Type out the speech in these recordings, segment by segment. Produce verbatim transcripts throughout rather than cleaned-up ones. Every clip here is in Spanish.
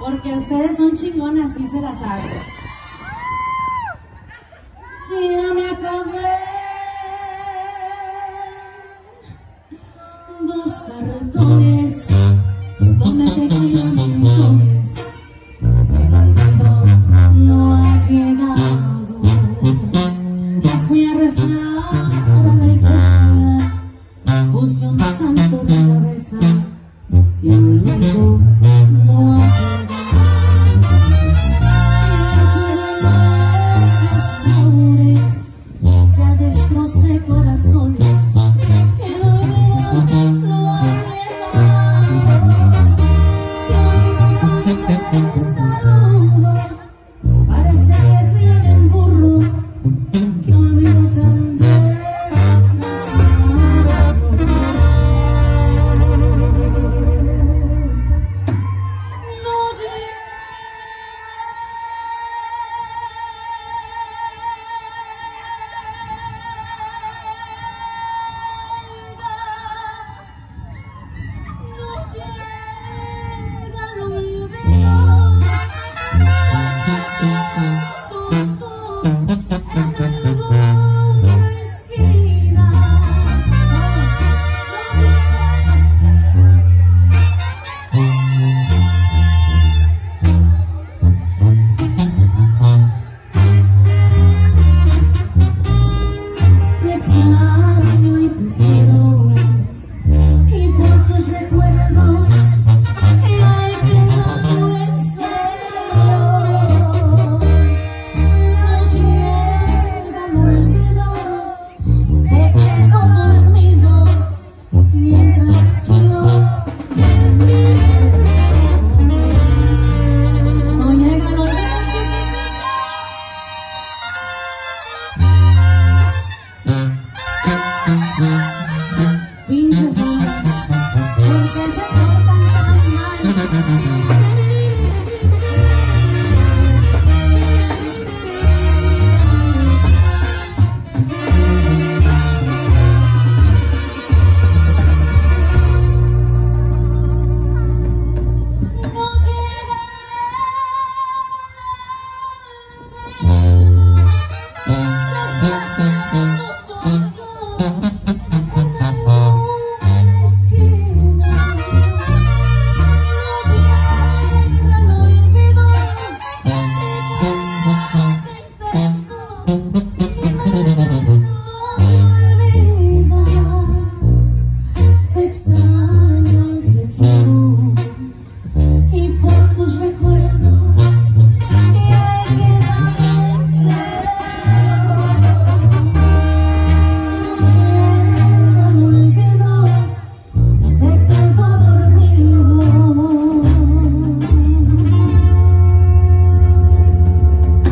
Porque ustedes son chingonas, sí se la saben. Ya me acabé dos cartones donde tequila montones. El olvido no ha llegado. Ya fui a rezar a la iglesia, puse un santo de cabeza y el olvido no ha llegado. Ya destrocé corazones, el olvido no ha llegado. Que olvido tan testarudo, parece que viene en burro. Que olvido tan desgraciado. No llega. Pinches hombres, ¿por qué se portan tan mal?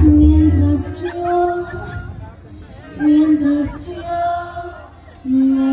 Mientras yo me